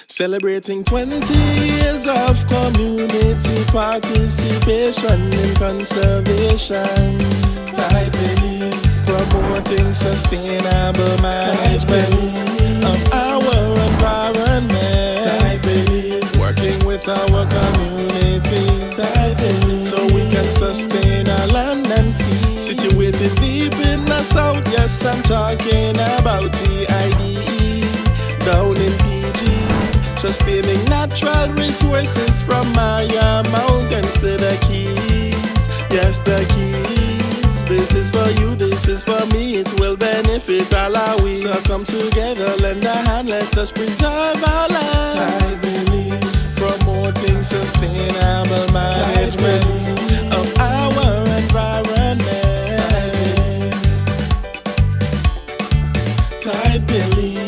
Celebrating 20 years of community participation in conservation. Tide Belize, promoting sustainable management of our environment. Tide Belize, working with our community. Tide Belize, so we can sustain our land and sea. Situated deep in the south, yes, I'm talking about TIDE, down in PG. Sustaining natural resources from Maya Mountains to the Keys. Yes, the Keys. This is for you, this is for me. It will benefit all our we. So come together, lend a hand, let us preserve our land. I believe, promoting sustainable management of our environment. I believe.